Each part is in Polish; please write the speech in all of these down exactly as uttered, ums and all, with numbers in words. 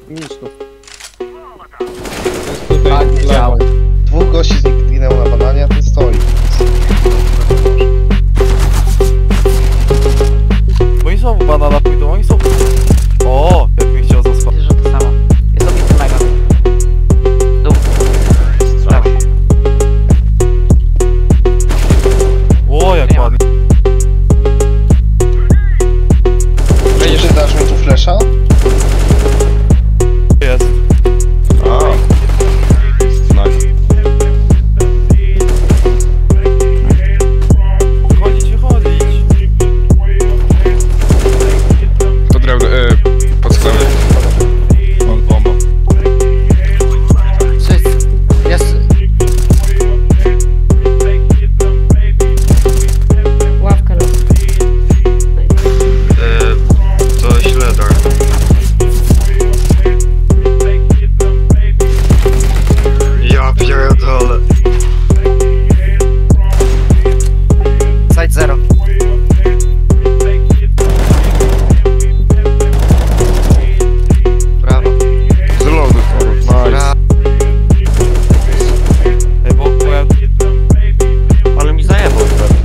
Miczków. Tak, widziałem. Dwóch gości zginęło na bananie, a ty stoi. Bo oni są w banana pójdą, oni są... O, jak mi chciał zaspać. Wiesz, że to samo. Jest obity mega. Dół. Prawo. O, jak Nie ma. ładnie. Będziesz dasz mi tu flesza? Jest. A. Nice. Wychodzić, wychodzić. To drewno, yy, pod sklepem. On bomba. Wszyscy. Jest. Ławka leży. To źle, tak. Ja pierdolę. Side zero. Brawo. Z lodu, nice. Ej, bo byłem... Ale mi zajebał.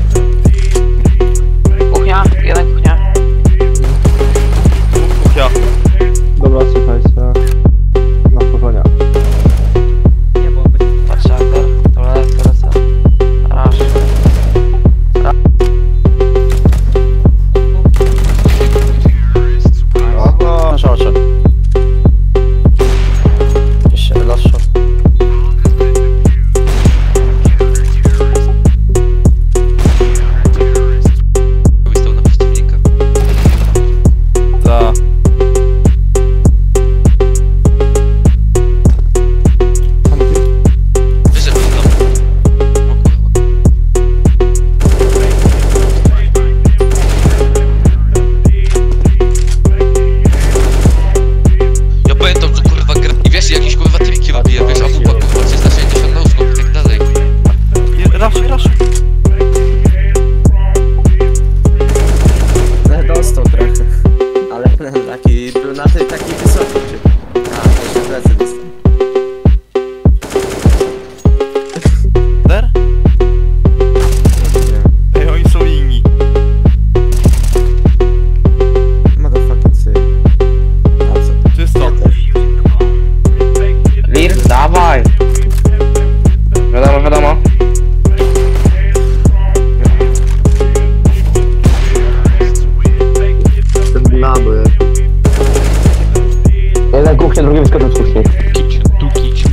Kuchnia. Jeden kuchnia. Kuchnia. Dobra, słuchajcie. Na powonia. Nie było być. Patrz, Agder. Dobra, lecę. Rasz. Aha. Na szorcie. Jeszcze last shot. Wystał na przeciwnika. Ta. Wyszedł tam. O kurwa. Ja pamiętam, że kurwa gra... I wiesz, jakieś kurwa triki robię, wiesz, a wupa kurwa trzysta sześćdziesiąt na uskok i tak dalej. Je- Rasz, rasz. Dostał trochę. Ale taki, był na tej takiej wysokiej. A, to się plecy dostał. Der? Ej, oni są inni. Motherfucking syk. A co? Czysto. Wir, dawaj. Wiadomo, wiadomo. Ten blady. Jeden kuchnia, drugi wyskoczył z kuchni. Kić, tu kić.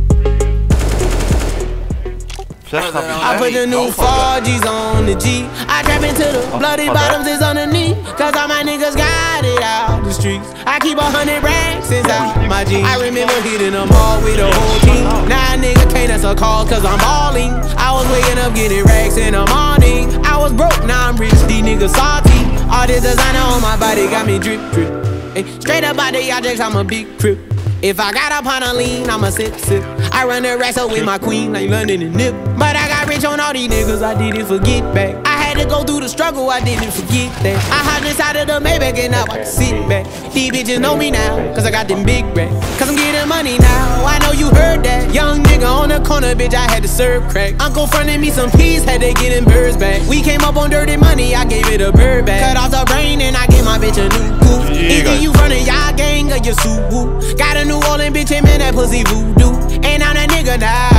Flash tam I put the new four G's on the G. I trap into the bloody bottoms is underneath. Cause all my niggas got it out the streets. I keep a hundred racks inside my jeans. I remember hitting them all with the whole team. Now a nigga can't answer calls cause I'm balling. I was waking up getting racks in the morning. I was broke, now I'm rich, these niggas salty. All this designer on my body got me drip drip. Ay, straight up out the objects, I'm a big crip. If I got up on a lean, I'ma sip, sip. I run the racks up with my queen, like London and Nip. But I got rich on all these niggas, I didn't forget back. I had to go through the struggle, I didn't forget that. I hopped inside of the Maybach and now I can sit back. These bitches know me now, cause I got them big racks. Cause I'm getting money now, I know you heard that. Young nigga on the corner, bitch, I had to serve crack. Uncle fronted me some peas, had to get them birds back. We came up on dirty money, I gave it a bird back. Cut off the brain and I gave my bitch a new coupe. Either you running y'all gang or you Subaru. Got a New Orleans bitch, and man, that pussy voodoo. And I'm that nigga now.